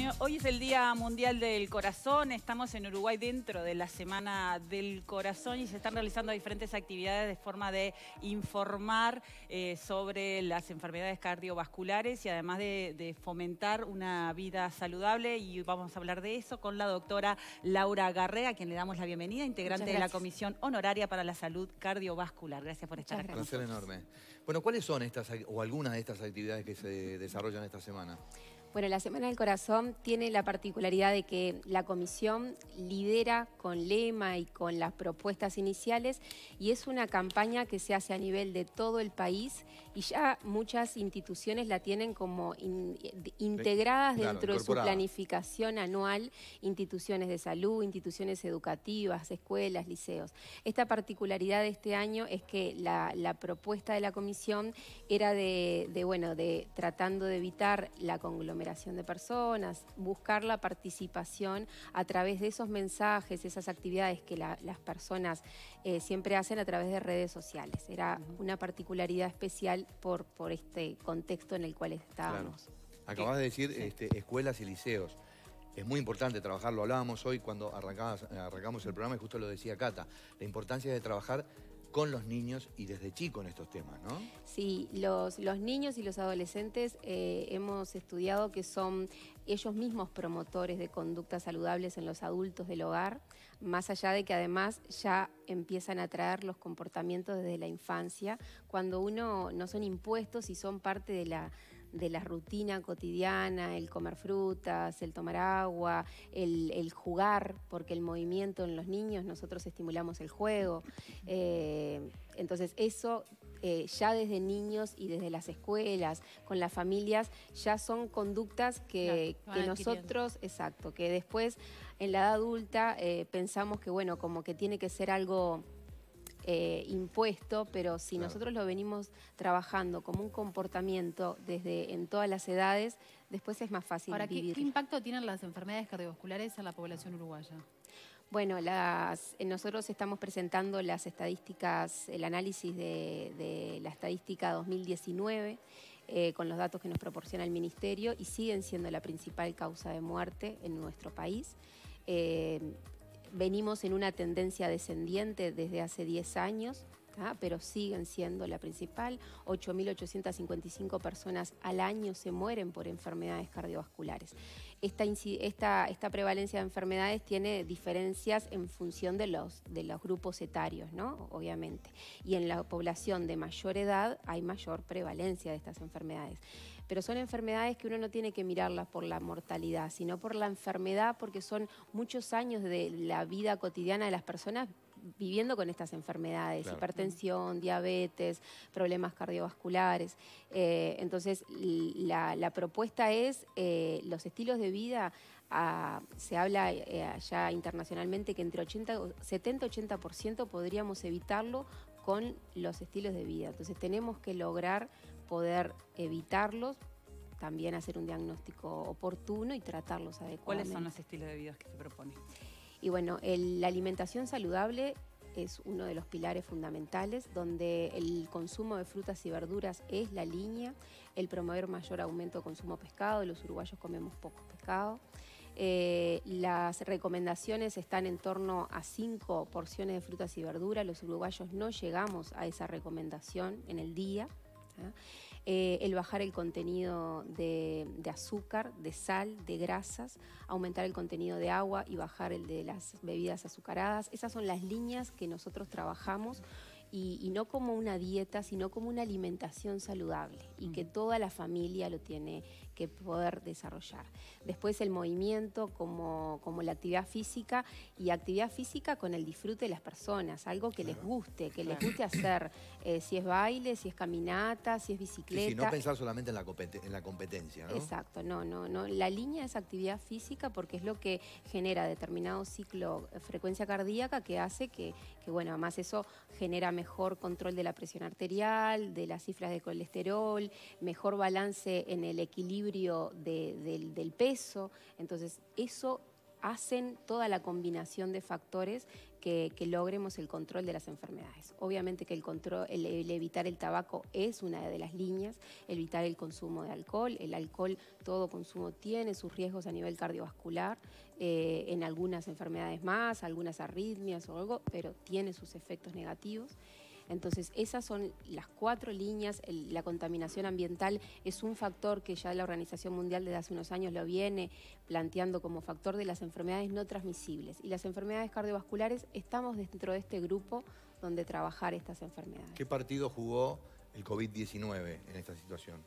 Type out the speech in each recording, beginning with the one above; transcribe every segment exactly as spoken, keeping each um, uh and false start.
Bueno, hoy es el Día Mundial del Corazón. Estamos en Uruguay dentro de la Semana del Corazón y se están realizando diferentes actividades de forma de informar eh, sobre las enfermedades cardiovasculares y además de, de fomentar una vida saludable. Y vamos a hablar de eso con la doctora Laura Garrea, a quien le damos la bienvenida, integrante de la Comisión Honoraria para la Salud Cardiovascular. Gracias por estar aquí. Un placer enorme. Bueno, ¿cuáles son estas o algunas de estas actividades que se desarrollan esta semana? Bueno, la Semana del Corazón tiene la particularidad de que la Comisión lidera con lema y con las propuestas iniciales y es una campaña que se hace a nivel de todo el país y ya muchas instituciones la tienen como in, integradas claro, dentro de su planificación anual, instituciones de salud, instituciones educativas, escuelas, liceos. Esta particularidad de este año es que la, la propuesta de la Comisión era de, de, bueno, de tratando de evitar la conglomeración de personas, buscar la participación a través de esos mensajes, esas actividades que la, las personas eh, siempre hacen a través de redes sociales. Era una particularidad especial por, por este contexto en el cual estábamos. Claro. Acabas de decir sí. este, escuelas y liceos. Es muy importante trabajarlo. Hablábamos hoy cuando arrancamos el programa y justo lo decía Cata, la importancia de trabajar con los niños y desde chico en estos temas, ¿no? Sí, los, los niños y los adolescentes eh, hemos estudiado que son ellos mismos promotores de conductas saludables en los adultos del hogar, más allá de que además ya empiezan a traer los comportamientos desde la infancia, cuando uno no son impuestos y son parte de la... de la rutina cotidiana, el comer frutas, el tomar agua, el, el jugar, porque el movimiento en los niños, nosotros estimulamos el juego. Eh, entonces eso eh, ya desde niños y desde las escuelas, con las familias, ya son conductas que, claro, que nosotros, exacto, que después en la edad adulta eh, pensamos que bueno, como que tiene que ser algo... Eh, impuesto, pero si claro. nosotros lo venimos trabajando como un comportamiento desde en todas las edades, después es más fácil Ahora, vivir. ¿qué, ¿qué impacto tienen las enfermedades cardiovasculares en la población uruguaya? Bueno, las, nosotros estamos presentando las estadísticas, el análisis de, de la estadística dos mil diecinueve, eh, con los datos que nos proporciona el Ministerio, y siguen siendo la principal causa de muerte en nuestro país. Eh, Venimos en una tendencia descendiente desde hace diez años, ¿tá? Pero siguen siendo la principal. ocho mil ochocientas cincuenta y cinco personas al año se mueren por enfermedades cardiovasculares. Esta, esta, esta prevalencia de enfermedades tiene diferencias en función de los, de los grupos etarios, ¿no? Obviamente. Y en la población de mayor edad hay mayor prevalencia de estas enfermedades. Pero son enfermedades que uno no tiene que mirarlas por la mortalidad, sino por la enfermedad, porque son muchos años de la vida cotidiana de las personas viviendo con estas enfermedades, claro. hipertensión, diabetes, problemas cardiovasculares. Eh, entonces, la, la propuesta es eh, los estilos de vida. A, se habla eh, allá internacionalmente que entre setenta a ochenta por ciento podríamos evitarlo con los estilos de vida. Entonces, tenemos que lograr poder evitarlos, también hacer un diagnóstico oportuno y tratarlos adecuadamente. ¿Cuáles son los estilos de vida que se proponen? Y bueno, el, la alimentación saludable es uno de los pilares fundamentales, donde el consumo de frutas y verduras es la línea, el promover mayor aumento de consumo de pescado, los uruguayos comemos poco pescado. Eh, las recomendaciones están en torno a cinco porciones de frutas y verduras, los uruguayos no llegamos a esa recomendación en el día. Eh, el bajar el contenido de, de azúcar, de sal, de grasas, aumentar el contenido de agua y bajar el de las bebidas azucaradas. Esas son las líneas que nosotros trabajamos y, y no como una dieta, sino como una alimentación saludable y que toda la familia lo tiene que poder desarrollar. Después el movimiento como, como la actividad física y actividad física con el disfrute de las personas, algo que claro. les guste, que claro. les guste hacer, eh, si es baile, si es caminata, si es bicicleta. Sí, sí, no pensar solamente en la, en la competencia, ¿no? Exacto, no, no, no. La línea es actividad física porque es lo que genera determinado ciclo, frecuencia cardíaca que hace que, que bueno, además eso genera mejor control de la presión arterial, de las cifras de colesterol, mejor balance en el equilibrio de, del, del peso. Entonces, eso hacen toda la combinación de factores que, que logremos el control de las enfermedades. Obviamente que el, control, el, el evitar el tabaco es una de las líneas, evitar el consumo de alcohol. El alcohol, todo consumo tiene sus riesgos a nivel cardiovascular, eh, en algunas enfermedades más, algunas arritmias o algo, pero tiene sus efectos negativos. Entonces, esas son las cuatro líneas. El, la contaminación ambiental es un factor que ya la Organización Mundial desde hace unos años lo viene planteando como factor de las enfermedades no transmisibles. Y las enfermedades cardiovasculares, estamos dentro de este grupo donde trabajar estas enfermedades. ¿Qué partido jugó el COVID diecinueve en esta situación?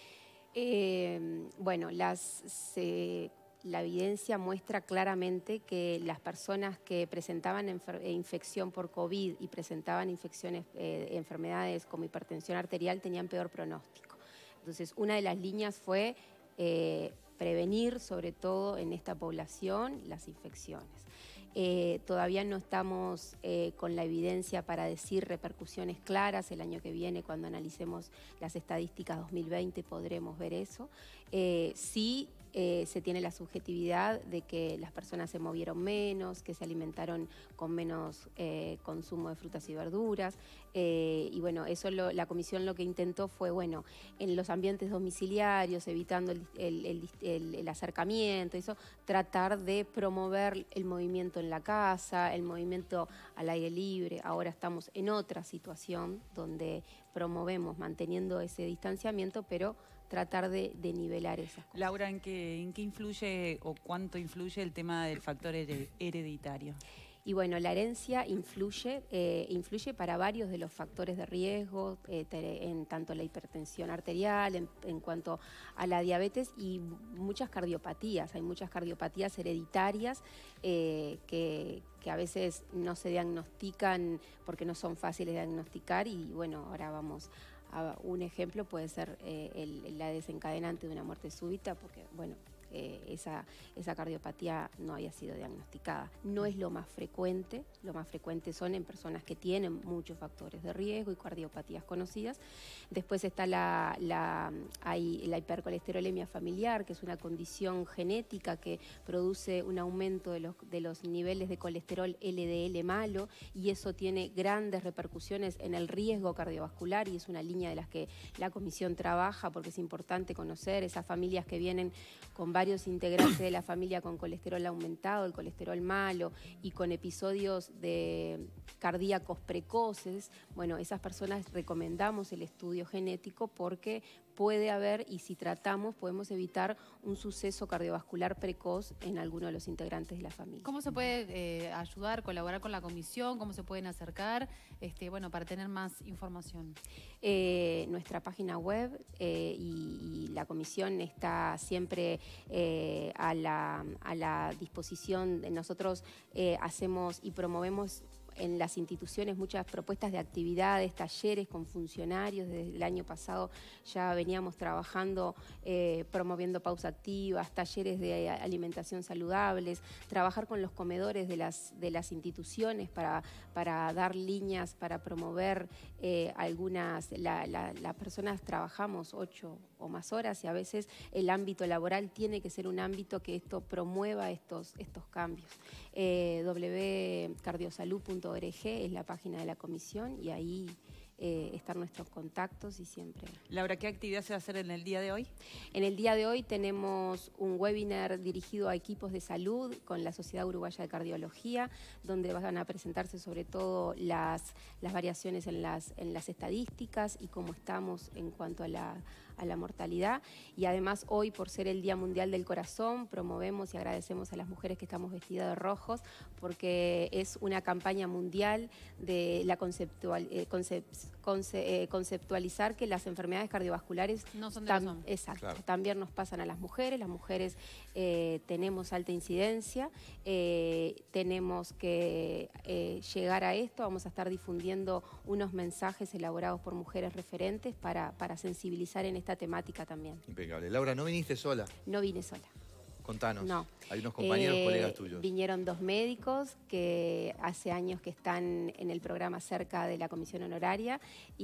Eh, bueno, las... Se, La evidencia muestra claramente que las personas que presentaban infección por COVID y presentaban infecciones, eh, enfermedades como hipertensión arterial tenían peor pronóstico. Entonces, una de las líneas fue eh, prevenir, sobre todo en esta población, las infecciones. Eh, todavía no estamos eh, con la evidencia para decir repercusiones claras. El año que viene, cuando analicemos las estadísticas dos mil veinte, podremos ver eso. Eh, sí, eh, se tiene la subjetividad de que las personas se movieron menos, que se alimentaron con menos eh, consumo de frutas y verduras. Eh, y bueno, eso lo, la comisión lo que intentó fue, bueno, en los ambientes domiciliarios, evitando el, el, el, el, el acercamiento, eso, tratar de promover el movimiento en la casa, el movimiento al aire libre. Ahora estamos en otra situación donde promovemos manteniendo ese distanciamiento, pero tratar de, de nivelar esas cosas. Laura, ¿en qué, ¿en qué influye o cuánto influye el tema del factor hereditario? Y bueno, la herencia influye, eh, influye para varios de los factores de riesgo, eh, en tanto la hipertensión arterial, en, en cuanto a la diabetes y muchas cardiopatías. Hay muchas cardiopatías hereditarias eh, que, que a veces no se diagnostican porque no son fáciles de diagnosticar y bueno, ahora vamos a un ejemplo, puede ser eh, el, la desencadenante de una muerte súbita porque, bueno, Eh, esa, esa cardiopatía no haya sido diagnosticada. No es lo más frecuente, lo más frecuente son en personas que tienen muchos factores de riesgo y cardiopatías conocidas. Después está la, la, hay la hipercolesterolemia familiar, que es una condición genética que produce un aumento de los, de los niveles de colesterol L D L malo y eso tiene grandes repercusiones en el riesgo cardiovascular y es una línea de las que la comisión trabaja porque es importante conocer esas familias que vienen con varios integrantes de la familia con colesterol aumentado, el colesterol malo y con episodios de cardíacos precoces. Bueno, esas personas recomendamos el estudio genético porque puede haber, y si tratamos, podemos evitar un suceso cardiovascular precoz en alguno de los integrantes de la familia. ¿Cómo se puede eh, ayudar, colaborar con la comisión? ¿Cómo se pueden acercar este, bueno, para tener más información? Eh, nuestra página web eh, y, y la comisión está siempre eh, a, la, a la disposición. Nosotros eh, hacemos y promovemos en las instituciones muchas propuestas de actividades, talleres con funcionarios. Desde el año pasado ya veníamos trabajando, eh, promoviendo pausas activas, talleres de alimentación saludables, trabajar con los comedores de las, de las instituciones para, para dar líneas, para promover eh, algunas, la, la, las personas trabajamos ocho o más horas y a veces el ámbito laboral tiene que ser un ámbito que esto promueva estos, estos cambios. Eh, w w w punto cardiosalud punto org es la página de la comisión y ahí eh, están nuestros contactos y siempre. Laura, ¿qué actividad se va a hacer en el día de hoy? En el día de hoy tenemos un webinar dirigido a equipos de salud con la Sociedad Uruguaya de Cardiología, donde van a presentarse sobre todo las, las variaciones en las, en las estadísticas y cómo estamos en cuanto a la a la mortalidad y además hoy por ser el Día Mundial del Corazón promovemos y agradecemos a las mujeres que estamos vestidas de rojos porque es una campaña mundial de la conceptual, eh, concep, conce, eh, conceptualizar que las enfermedades cardiovasculares no son de los hombres. Exacto, claro. También nos pasan a las mujeres, las mujeres eh, tenemos alta incidencia, eh, tenemos que eh, llegar a esto, vamos a estar difundiendo unos mensajes elaborados por mujeres referentes para, para sensibilizar en esta temática también. Impecable. Laura, ¿no viniste sola? No vine sola. Contanos. No. Hay unos compañeros, eh, colegas tuyos. Vinieron dos médicos que hace años que están en el programa cerca de la comisión honoraria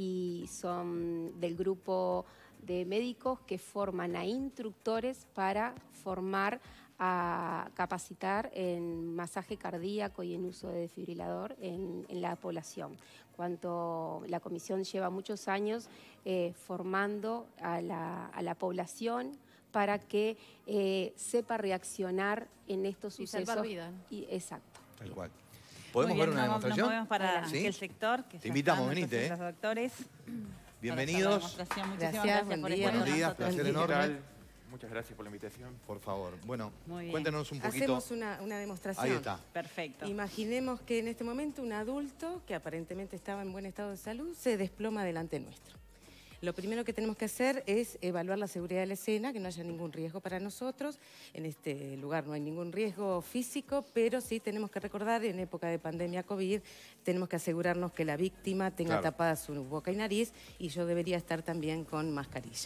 y son del grupo de médicos que forman a instructores para formar a capacitar en masaje cardíaco y en uso de desfibrilador en, en la población. Cuanto la comisión lleva muchos años eh, formando a la, a la población para que eh, sepa reaccionar en estos Y sucesos. salvar vida. Y, exacto. Tal cual. ¿Podemos Muy ver bien, una nos- demostración? Nos movemos para ¿Sí? el sector. Que Te ya invitamos, están venite, nuestros ¿eh? doctores. Bienvenidos. Muchísimas Gracias, gracias buen por día. estar con Buenos días, nosotros. placer Buen día. enorme. ¿Qué tal? Muchas gracias por la invitación. Por favor. Bueno, Muy bien. cuéntanos un poquito. Hacemos una, una demostración. Ahí está. Perfecto. Imaginemos que en este momento un adulto que aparentemente estaba en buen estado de salud se desploma delante nuestro. Lo primero que tenemos que hacer es evaluar la seguridad de la escena, que no haya ningún riesgo para nosotros. En este lugar no hay ningún riesgo físico, pero sí tenemos que recordar, en época de pandemia COVID, tenemos que asegurarnos que la víctima tenga Claro. tapada su boca y nariz, y yo debería estar también con mascarilla.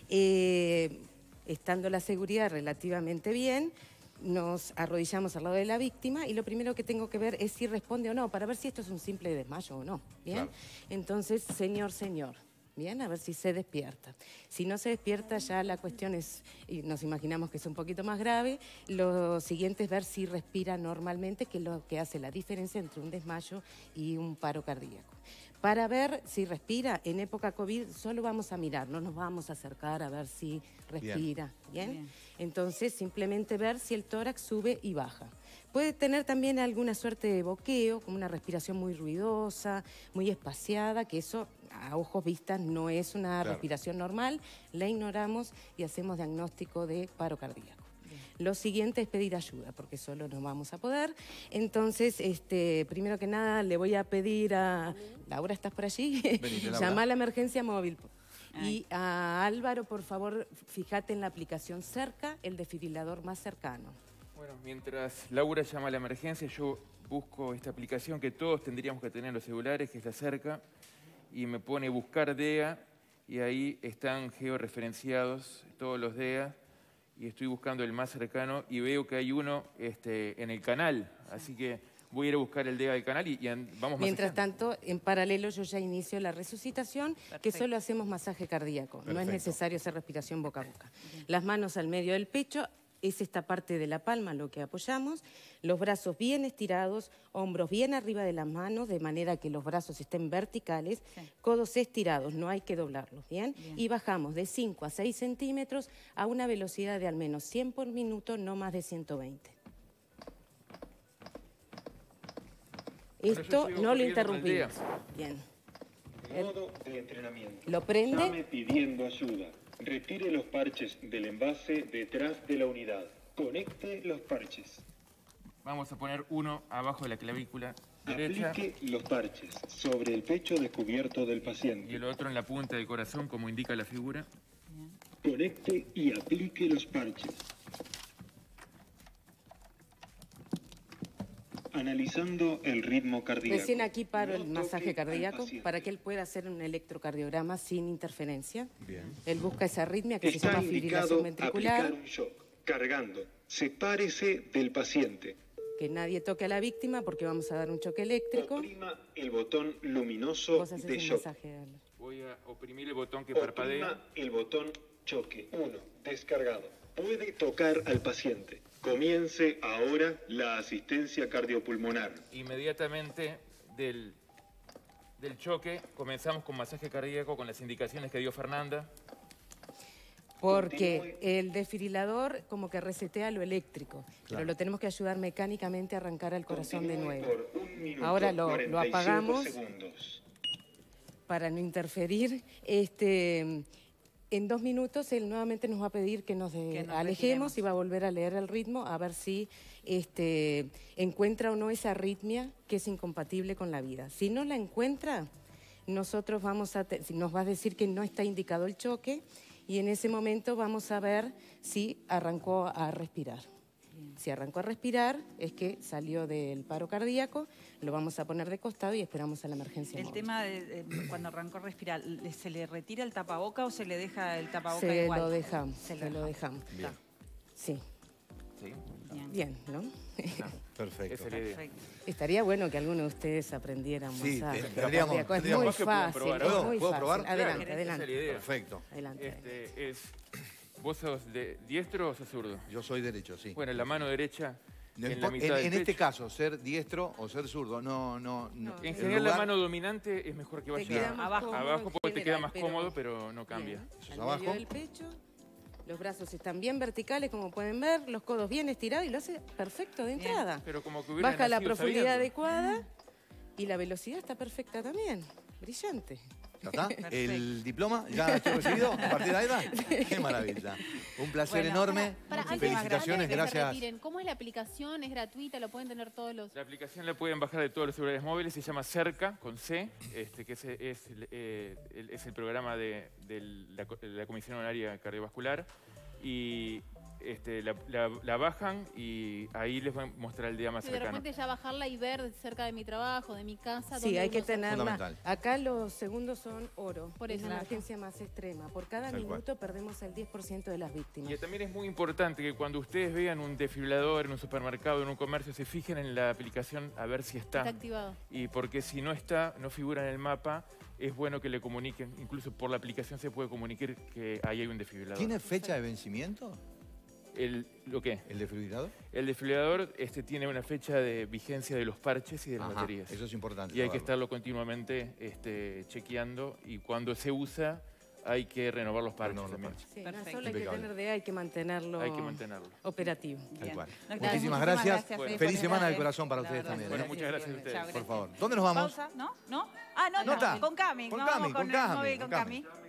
Eh, estando la seguridad relativamente bien, nos arrodillamos al lado de la víctima y lo primero que tengo que ver es si responde o no, para ver si esto es un simple desmayo o no. ¿Bien? Claro. Entonces, señor, señor. Bien, a ver si se despierta. Si no se despierta, ya la cuestión es, y nos imaginamos que es un poquito más grave. Lo siguiente es ver si respira normalmente, que es lo que hace la diferencia entre un desmayo y un paro cardíaco. Para ver si respira, en época COVID solo vamos a mirar, no nos vamos a acercar a ver si respira. ¿Bien? Bien. Entonces, simplemente ver si el tórax sube y baja. Puede tener también alguna suerte de boqueo, como una respiración muy ruidosa, muy espaciada, que eso a ojos vistas no es una Claro. respiración normal, la ignoramos y hacemos diagnóstico de paro cardíaco. Lo siguiente es pedir ayuda, porque solo no vamos a poder. Entonces, este, primero que nada, le voy a pedir a... Laura, ¿estás por allí? Venite, Laura. Llama a la emergencia móvil. Ay. Y a Álvaro, por favor, fíjate en la aplicación cerca, el desfibrilador más cercano. Bueno, mientras Laura llama a la emergencia, yo busco esta aplicación que todos tendríamos que tener en los celulares, que está cerca, y me pone buscar D E A, y ahí están georreferenciados todos los D E A, y estoy buscando el más cercano, y veo que hay uno este, en el canal, así que voy a ir a buscar el D E A del canal y, y an- vamos Mientras masajeando. tanto, en paralelo yo ya inicio la resucitación, que Perfecto. solo hacemos masaje cardíaco, no es Perfecto. necesario hacer respiración boca a boca. Las manos al medio del pecho, es esta parte de la palma lo que apoyamos, los brazos bien estirados, hombros bien arriba de las manos, de manera que los brazos estén verticales, Sí. codos estirados, no hay que doblarlos, ¿bien? Bien. Y bajamos de cinco a seis centímetros a una velocidad de al menos cien por minuto, no más de ciento veinte. Bueno, yo Esto sigo no lo corriendo con el D E A. interrumpimos. Bien. Modo de entrenamiento. Lo prende. Llame pidiendo ayuda. Retire los parches del envase detrás de la unidad. Conecte los parches. Vamos a poner uno abajo de la clavícula derecha Aplique los parches sobre el pecho descubierto del y paciente. el otro en la punta del corazón, como indica la figura. Conecte y aplique los parches. Analizando el ritmo cardíaco. Recién aquí paro No el masaje toque al cardíaco paciente. para que él pueda hacer un electrocardiograma sin interferencia. Bien. Él busca esa arritmia que se Está llama indicado fibrilación ventricular, aplicar un shock. Cargando. Sepárese del paciente. que nadie toque a la víctima porque vamos a dar un choque eléctrico. Oprima el botón luminoso Vos haces de el shock. masaje. Álvaro. Voy a oprimir el botón que parpadea. Oprima el botón choque. uno. Descargado. Puede tocar al paciente. Comience ahora la asistencia cardiopulmonar. Inmediatamente del, del choque comenzamos con masaje cardíaco con las indicaciones que dio Fernanda. Porque el desfibrilador como que resetea lo eléctrico, pero Claro. lo tenemos que ayudar mecánicamente a arrancar al corazón de Continúe nuevo. por un minuto, Ahora lo- lo cuarenta y cinco apagamos. segundos. Para no interferir, este, en dos minutos él nuevamente nos va a pedir que nos, de- Que nos alejemos retiremos. y va a volver a leer el ritmo a ver si este, encuentra o no esa arritmia que es incompatible con la vida. Si no la encuentra, nosotros vamos a te- nos va a decir que no está indicado el choque y en ese momento vamos a ver si arrancó a respirar. Si arrancó a respirar, es que salió del paro cardíaco, lo vamos a poner de costado y esperamos a la emergencia El móvil. tema de, de cuando arrancó a respirar, ¿le- ¿se le retira el tapaboca o se le deja el tapaboca Se igual? lo dejamos, Se se, lo lo dejamos. dejamos. Bien. Sí, ¿Sí? Bien. bien, ¿no? Perfecto. Esa es la idea. Perfecto. Estaría bueno que alguno de ustedes aprendiera un Sí, masaje te- tendríamos- cardíaco. Es tendríamos- muy Vos que puedo fácil, probar, es ¿puedo? muy ¿Puedo fácil. probar? Adelante, Claro, adelante. esa es la idea. Perfecto. Adelante. Este, es ¿Vos sos de diestro o sos zurdo? Yo soy derecho, sí. Bueno, la mano derecha No en impo- la mitad en, del en este pecho. caso, ser diestro o ser zurdo, no, no, no. En el general lugar- la mano dominante es mejor que Te vaya queda más abajo. cómodo abajo en porque te queda general, más pero- cómodo, pero no cambia. Bien. Eso es Al abajo. medio del pecho, los brazos están bien verticales, como pueden ver, los codos bien estirados y lo hace perfecto de entrada. Pero como que hubiera Baja la nacido profundidad sabiendo. adecuada y la velocidad está perfecta también. Brillante. ¿Ya está? Perfecto. ¿El diploma ya estoy recibido? ¿A partir de ahí va? ¡Qué maravilla! Un placer Bueno, enorme. Para, antes, Felicitaciones, antes de que se gracias. retiren, ¿cómo es la aplicación? ¿Es gratuita? ¿Lo pueden tener todos los...? La aplicación la pueden bajar de todos los celulares móviles, se llama Cerca, con C, este, que es, es, eh, el, es el programa de, de la, la Comisión Honoraria Cardiovascular. Y este, la, la- la bajan y ahí les va a mostrar el día más Si de cercano. repente ya bajarla y ver cerca de mi trabajo, de mi casa. Sí, dónde hay que uno se- tenerla. Fundamental. Acá los segundos son oro. Por es eso. la emergencia más extrema. Por cada Tal cual. minuto perdemos el diez por ciento de las víctimas. Y también es muy importante que cuando ustedes vean un desfibrilador en un supermercado, en un comercio, se fijen en la aplicación a ver si está. Está activado. Y porque si no está, no figura en el mapa, es bueno que le comuniquen. Incluso por la aplicación se puede comunicar que ahí hay un desfibrilador. ¿Tiene fecha de vencimiento El, ¿Lo qué? el desfibrilador? El desfibrilador este, tiene una fecha de vigencia de los parches y de las Ajá, baterías. eso es importante. Y hay que saberlo. estarlo continuamente este, chequeando. Y cuando se usa, hay que renovar los parches Renovar los también. parches. Sí, no Perfecto. solo hay que Impecable. tener de hay que mantenerlo, Hay que mantenerlo. operativo. Tal Bien. cual. Doctora, Muchísimas muchísimas gracias. gracias, Feliz eh, semana del por- corazón para la ustedes verdad. también. Bueno, ¿eh? muchas gracias a ustedes. Chao, Por gracias. favor. ¿Dónde nos vamos? Pausa, ¿no? ¿No? Ah, no, Nota. no, con Cami. Con no, Cami, vamos con el Cami, móvil con con Cami. Cami.